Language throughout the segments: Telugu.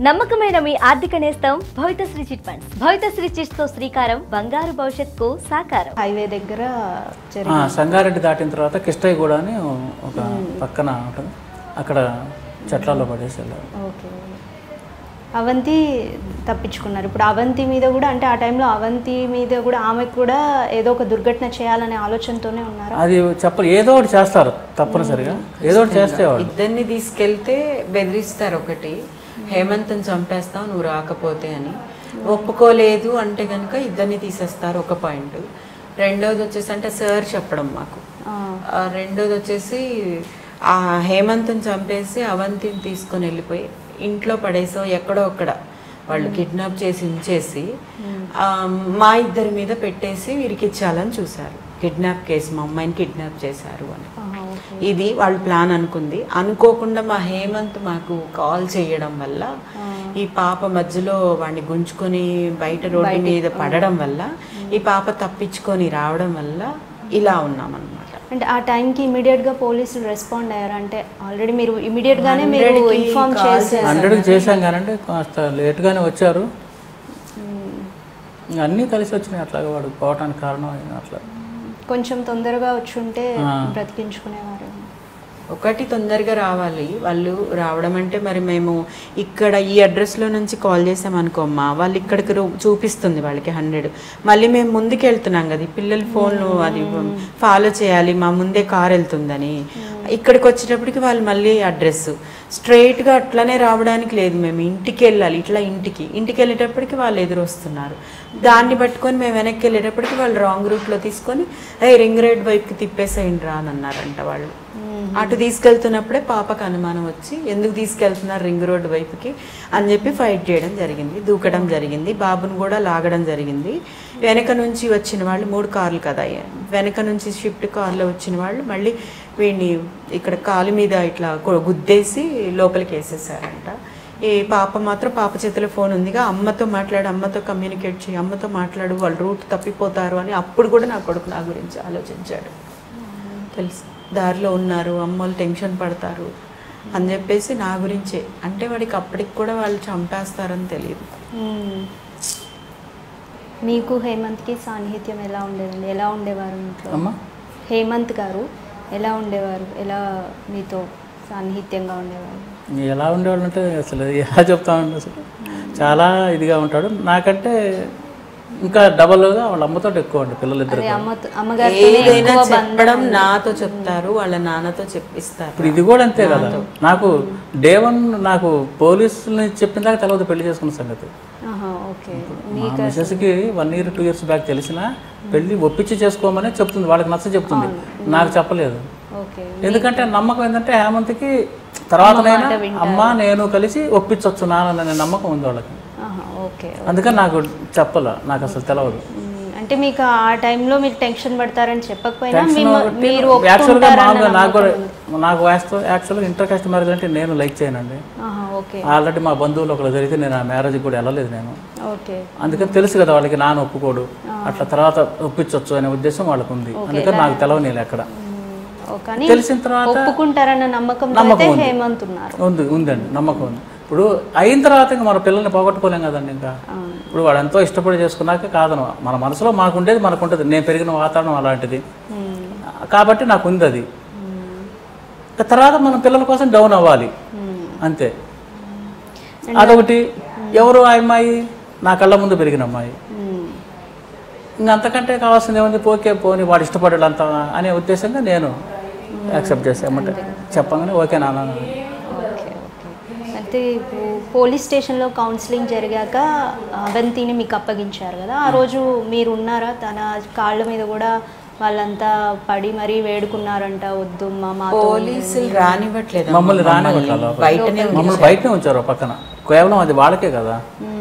నమ్మకమైన మీ ఆర్థిక నేస్తం Bhavithasri chit funds. Bhavithasri chits తో శ్రీకారం బంగారు భవిష్యత్తుకు సాకారం. హైవే దగ్గర సంగారెడ్డి దాటిన తర్వాత కిష్టయ్య కూడా అని ఒక పక్కన ఉంటుంది, అక్కడ చెట్లలో పడేసి వెళ్ళారు. ఓకే, అవంతి తప్పించుకున్నారు. ఇప్పుడు అవంతి మీద కూడా, అంటే ఆ టైంలో అవంతి మీద కూడా ఆమెకు కూడా ఏదో ఒక దుర్ఘటన చేయాలనే ఆలోచనతోనే ఉన్నారు. అది చెప్పరు, ఏదో ఒకటి చేస్తారు తప్పనిసరిగా, ఏదో ఒకటి చేస్తేవాడు. ఇద్దరిని తీసుకెళ్తే బెదిరిస్తారు. ఒకటి హేమంత్ని చంపేస్తావు నువ్వు రాకపోతే అని, ఒప్పుకోలేదు అంటే కనుక ఇద్దరిని తీసేస్తారు. ఒక పాయింట్. రెండోది వచ్చేసి అంటే సార్ చెప్పడం మాకు, రెండోది వచ్చేసి ఆ హేమంత్ని చంపేసి అవంతిని తీసుకొని వెళ్ళిపోయి ఇంట్లో పడేసో ఎక్కడో అక్కడ వాళ్ళు కిడ్నాప్ చేసి ఉంచేసి మా ఇద్దరి మీద పెట్టేసి విరికిచ్చాలని చూశారు. కిడ్నాప్ కేసు, మా అమ్మాయిని కిడ్నాప్ చేశారు అని. ఇది వాళ్ళు ప్లాన్ అనుకుంది. అనుకోకుండా మా హేమంత్ మాకు కాల్ చేయడం వల్ల ఈ పాప మధ్యలో వాడిని గుంజుకొని బయట రోడ్డు మీద పడడం వల్ల ఈ పాప తప్పించుకొని రావడం వల్ల ఇలా ఉన్నామన్నమాట. అంటే ఆ టైంకి ఇమీడియట్గా పోలీసులు రెస్పాండ్ అయ్యారు? అంటే ఆల్రెడీ మీరు ఇమీడియట్గానే మీరు ఇన్ఫార్మ్ చేశారు? 100కి చేశాం కానీ కాస్త లేట్గానే వచ్చారు. అన్నీ కలిసి వచ్చినాయి అట్లాగా, వాడు పోవటానికి కారణం అట్లా. కొంచెం తొందరగా వచ్చి ఉంటే బ్రతికించుకునేవారు. ఒకటి తొందరగా రావాలి. వాళ్ళు రావడం అంటే మరి మేము ఇక్కడ ఈ అడ్రస్లో నుంచి కాల్ చేసామనుకోమ్మా, వాళ్ళు ఇక్కడికి చూపిస్తుంది వాళ్ళకి 100. మళ్ళీ మేము ముందుకు వెళ్తున్నాం కదా, పిల్లల ఫోన్లు అది ఫాలో చేయాలి, మా ముందే కార్ వెళ్తుందని. ఇక్కడికి వచ్చేటప్పటికి వాళ్ళు మళ్ళీ అడ్రస్ స్ట్రైట్గా అట్లనే రావడానికి లేదు, మేము ఇంటికి వెళ్ళాలి. ఇట్లా ఇంటికి వెళ్ళేటప్పటికి వాళ్ళు ఎదురు వస్తున్నారు. దాన్ని పట్టుకొని మేము వెనక్కి వెళ్ళేటప్పటికి వాళ్ళు రాంగ్ రూట్లో తీసుకొని రింగ్ రోడ్ వైపుకి తిప్పేసేయండి రా అని అన్నారంట. వాళ్ళు అటు తీసుకెళ్తున్నప్పుడే పాపకు అనుమానం వచ్చి ఎందుకు తీసుకెళ్తున్నారు రింగ్ రోడ్ వైపుకి అని చెప్పి ఫైట్ చేయడం జరిగింది, దూకడం జరిగింది, బాబును కూడా లాగడం జరిగింది. వెనక నుంచి వచ్చిన వాళ్ళు 3 కార్లు కదా, వెనక నుంచి షిఫ్ట్ కార్లో వచ్చిన వాళ్ళు మళ్ళీ వీడిని ఇక్కడ కాలు మీద ఇట్లా గుద్దేసి లోపలికి వేసేసారంట. ఈ పాప మాత్రం, పాప చేతిలో ఫోన్ ఉందిగా, అమ్మతో మాట్లాడు, అమ్మతో కమ్యూనికేట్ చేయి, అమ్మతో మాట్లాడు, వాళ్ళు రూట్ తప్పిపోతారు అని అప్పుడు కూడా నా కొడుకు నా గురించి ఆలోచించాడు. తెలుసు దారిలో ఉన్నారు, అమ్మోళ్ళు టెన్షన్ పడతారు అని చెప్పేసి నా గురించే. అంటే వాడికి అప్పటికి కూడా వాళ్ళు చంపేస్తారని తెలియదు. మీకు హేమంత్కి సాన్నిహిత్యం ఎలా ఉండేదండి? ఎలా ఉండేవారు ఇంట్లో? హేమంత్ గారు ఎలా ఉండేవారు? ఎలా మీతో సాన్నిహిత్యంగా ఉండేవారు? ఎలా ఉండేవాళ్ళు అంటే అసలు ఎలా చెప్తామండి, అసలు చాలా ఇదిగా ఉంటాడు. నాకంటే ఇంకా డబల్గా వాళ్ళ అమ్మతో ఎక్కువ అండి, పిల్లలిద్దరు. ఏదైనా చెప్పడం నాతో చెప్తారు, వాళ్ళ నాన్నతో చెప్పిస్తారు. ఇప్పుడు ఇది కూడా అంతే కదా. నాకు డే 1 నాకు పోలీసులని చెప్పిన దాకా తెలియదు పెళ్లి చేసుకున్న సంగతి. మిసెస్కి 1 year 2 years బ్యాక్ తెలిసిన పెళ్లి ఒప్పించి చేసుకోమని చెప్తుంది, వాళ్ళకి నచ్చ చెప్తుంది, నాకు చెప్పలేదు. ఎందుకంటే నమ్మకం ఏంటంటే హేమంత్కి తర్వాతనైనా అమ్మ నేను కలిసి ఒప్పించవచ్చు నాన్న నమ్మకం ఉంది వాళ్ళకి. అందుకని నాకు చెప్పాల, నాకు అసలు తెలియదు. అంటే మీకు ఆ టైంలో మీరు టెన్షన్ పడతారని చెప్పకపోయినా యాక్చువల్గా మామూలుగా నాకు యాక్చువల్గా ఇంటర్ కాస్ట్ మ్యారేజ్ అంటే నేను లైక్ చేయనండి. ఆల్రెడీ మా బంధువులు ఒకళ్ళు జరిగితే నేను ఆ మ్యారేజ్కి కూడా వెళ్ళలేదు నేను. అందుకని తెలుసు కదా వాళ్ళకి నాన్న ఒప్పుకోడు, అట్లా తర్వాత ఒప్పించవచ్చు అనే ఉద్దేశం వాళ్ళకు ఉంది. అందుకని నాకు తెలవని ఎక్కడ తెలిసిన తర్వాత ఒప్పుకుంటారన్న నమ్మకం ఉందండి, నమ్మకం ఉంది. ఇప్పుడు అయిన తర్వాత ఇంకా మన పిల్లల్ని పోగొట్టుకోలేం కదండి. ఇంకా ఇప్పుడు వాడు ఎంతో ఇష్టపడి చేసుకున్నాక కాదను, మన మనసులో మనకు ఉండేది మనకు ఉంటుంది. నేను పెరిగిన వాతావరణం అలాంటిది కాబట్టి నాకు ఉంది అది. తర్వాత మన పిల్లల కోసం డౌన్ అవ్వాలి అంతే. అదొకటి. ఎవరు ఆ అమ్మాయి? నా కళ్ళ ముందు పెరిగిన అమ్మాయి. ఇంకంతకంటే కావాల్సింది ఏముంది? పోనీ వాడు ఇష్టపడ్డాడు అంత అనే ఉద్దేశంగా నేను యాక్సెప్ట్ చేసామంటే చెప్పగానే ఓకే నాన్న. అయితే పోలీస్ స్టేషన్లో కౌన్సిలింగ్ జరిగాక అవంతిని మీకు అప్పగించారు కదా, ఆ రోజు మీరు ఉన్నారా? తన కాళ్ళ మీద కూడా వాళ్ళంతా పడి మరీ వేడుకున్నారంట, వద్దు మా పోలీసులు రానివ్వట్లేదు, మమ్మల్ని రానివ్వట్లేదు, మమ్మల్ని బయటనే ఉంచారు పక్కన. కేవలం అది వాళ్ళకే కదా,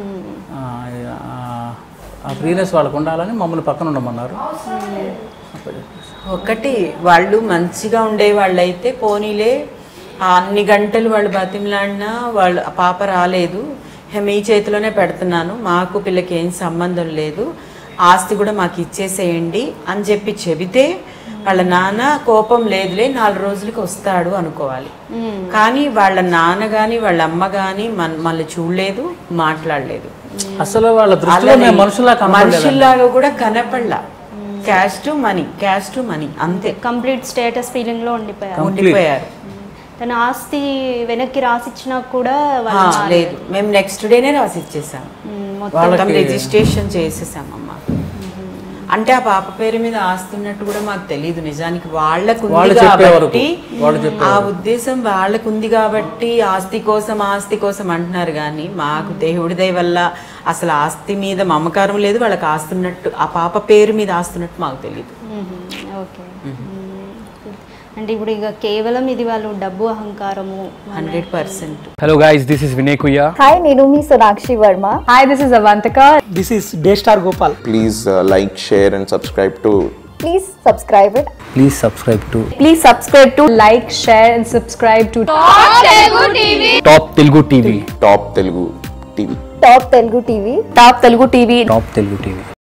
ఆ ఫ్రీనెస్ వాళ్ళకు ఉండాలని మమ్మల్ని పక్కన ఉండమన్నారు. ఒకటి వాళ్ళు మంచిగా ఉండేవాళ్ళు అయితే పోనీలే, అన్ని గంటలు వాళ్ళు బతిమలాడినా వాళ్ళు పాప రాలేదు, మీ చేతిలోనే పెడుతున్నాను, మాకు పిల్లకి ఏం సంబంధం లేదు, ఆస్తి కూడా మాకు ఇచ్చేసేయండి అని చెప్పి చెబితే వాళ్ళ నాన్న కోపం లేదులే 4 రోజులకి వస్తాడు అనుకోవాలి. కానీ వాళ్ళ నాన్న గాని వాళ్ళ అమ్మ గాని మళ్ళీ చూడలేదు, మాట్లాడలేదు. అసలు వాళ్ళ దృష్టిలో మేము మనుషుల్లాగా కూడా కనపడలా. క్యాష్ టు మనీ అంతే. కంప్లీట్ స్టేటస్ ఫీలింగ్ లో ఉండిపోయారు. తన ఆస్తి వెనక్కి రాసిచ్చినా కూడా లేదు, మేము నెక్స్ట్ డేనే రాసి ఇచ్చేసాం, మొత్తం రిజిస్ట్రేషన్ చేసేసామమ్మా. అంటే ఆ పాప పేరు మీద ఆస్తి ఉన్నట్టు కూడా మాకు తెలియదు. నిజానికి వాళ్ళకు కాబట్టి ఆ ఉద్దేశం వాళ్ళకు ఉంది కాబట్టి ఆస్తి కోసం అంటున్నారు. కానీ మాకు దేవుడి దయ వల్ల అసలు ఆస్తి మీద మమకారం లేదు. వాళ్ళకి ఆస్తున్నట్టు, ఆ పాప పేరు మీద ఆస్తున్నట్టు మాకు తెలియదు. ఓకే. అంటే ఇప్పుడు ఇక కేవలం ఇది వాళ్ళు డబ్బు అహంకారము 100%. Hello guys, this is Vinay Kuya. Hi, నేను మీ Sonakshi Varma. Hi, this is Avantika. This is Daystar Gopal. Please like, share and subscribe to. Please subscribe it. Please subscribe to Please subscribe to like, share and subscribe to Top Telugu TV. Top Telugu TV. Top Telugu TV. Top Telugu TV. Top Telugu TV.